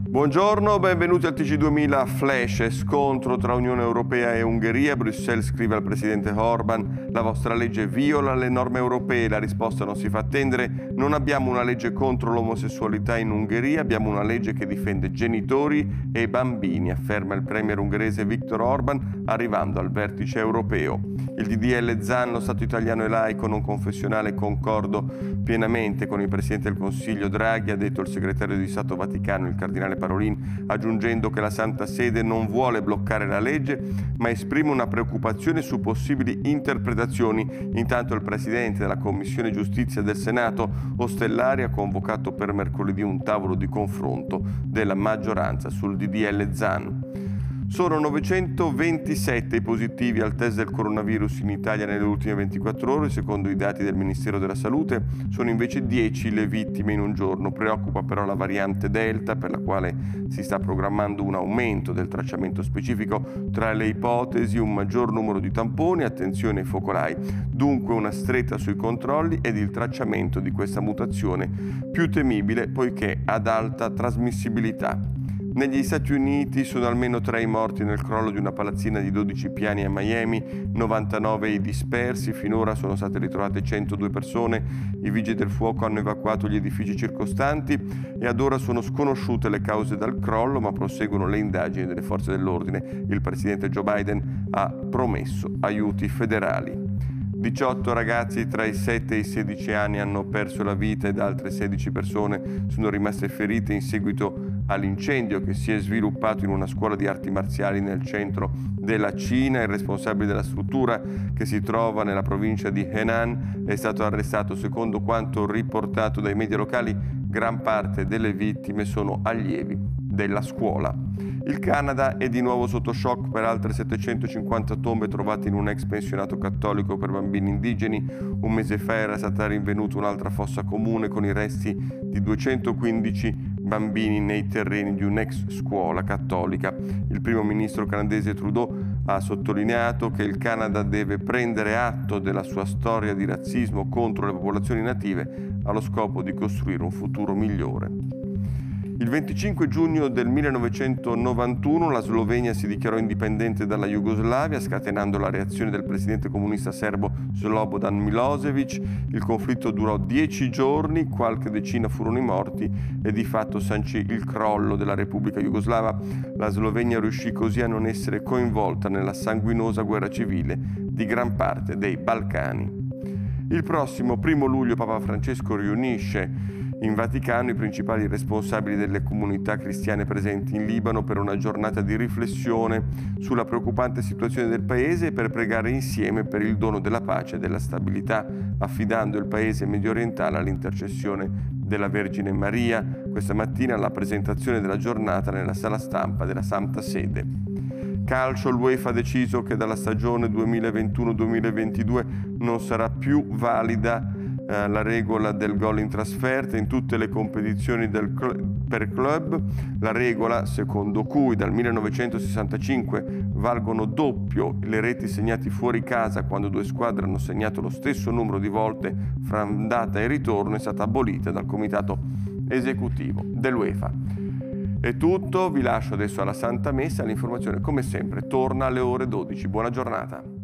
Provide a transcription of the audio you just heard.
Buongiorno, benvenuti al TG2000 Flash. Scontro tra Unione Europea e Ungheria. Bruxelles scrive al presidente Orban: la vostra legge viola le norme europee. La risposta non si fa attendere. Non abbiamo una legge contro l'omosessualità in Ungheria, abbiamo una legge che difende genitori e bambini, afferma il premier ungherese Viktor Orban arrivando al vertice europeo. Il DDL Zan, lo Stato italiano e laico non confessionale, concordo pienamente con il Presidente del Consiglio Draghi, ha detto il segretario di Stato Vaticano, il cardinale Parolin, aggiungendo che la Santa Sede non vuole bloccare la legge, ma esprime una preoccupazione su possibili interpretazioni. Intanto il Presidente della Commissione Giustizia del Senato, Ostellari, ha convocato per mercoledì un tavolo di confronto della maggioranza sul DDL Zan. Sono 927 i positivi al test del coronavirus in Italia nelle ultime 24 ore, secondo i dati del Ministero della Salute. Sono invece 10 le vittime in un giorno. Preoccupa però la variante Delta, per la quale si sta programmando un aumento del tracciamento specifico. Tra le ipotesi un maggior numero di tamponi, attenzione ai focolai. Dunque una stretta sui controlli ed il tracciamento di questa mutazione più temibile poiché ad alta trasmissibilità. Negli Stati Uniti sono almeno 3 i morti nel crollo di una palazzina di 12 piani a Miami, 99 i dispersi, finora sono state ritrovate 102 persone, i vigili del fuoco hanno evacuato gli edifici circostanti e ad ora sono sconosciute le cause del crollo, ma proseguono le indagini delle forze dell'ordine. Il presidente Joe Biden ha promesso aiuti federali. 18 ragazzi tra i 7 e i 16 anni hanno perso la vita ed altre 16 persone sono rimaste ferite in seguito all'incendio che si è sviluppato in una scuola di arti marziali nel centro della Cina. Il responsabile della struttura, che si trova nella provincia di Henan, è stato arrestato. Secondo quanto riportato dai media locali, gran parte delle vittime sono allievi della scuola. Il Canada è di nuovo sotto shock per altre 750 tombe trovate in un ex pensionato cattolico per bambini indigeni. Un mese fa era stata rinvenuta un'altra fossa comune con i resti di 215 bambini nei terreni di un'ex scuola cattolica. Il primo ministro canadese Trudeau ha sottolineato che il Canada deve prendere atto della sua storia di razzismo contro le popolazioni native allo scopo di costruire un futuro migliore. Il 25 giugno del 1991 la Slovenia si dichiarò indipendente dalla Jugoslavia, scatenando la reazione del presidente comunista serbo Slobodan Milosevic. Il conflitto durò 10 giorni, qualche decina furono i morti e di fatto sancì il crollo della Repubblica Jugoslava. La Slovenia riuscì così a non essere coinvolta nella sanguinosa guerra civile di gran parte dei Balcani. Il prossimo 1 luglio Papa Francesco riunisce in Vaticano i principali responsabili delle comunità cristiane presenti in Libano per una giornata di riflessione sulla preoccupante situazione del paese e per pregare insieme per il dono della pace e della stabilità, affidando il paese mediorientale all'intercessione della Vergine Maria. Questa mattina la presentazione della giornata nella sala stampa della Santa Sede. Calcio, l'UEFA ha deciso che dalla stagione 2021-2022 non sarà più valida la regola del gol in trasferta in tutte le competizioni per club, la regola secondo cui dal 1965 valgono doppio le reti segnate fuori casa quando due squadre hanno segnato lo stesso numero di volte fra andata e ritorno è stata abolita dal comitato esecutivo dell'UEFA. È tutto, vi lascio adesso alla Santa Messa, l'informazione come sempre torna alle ore 12. Buona giornata.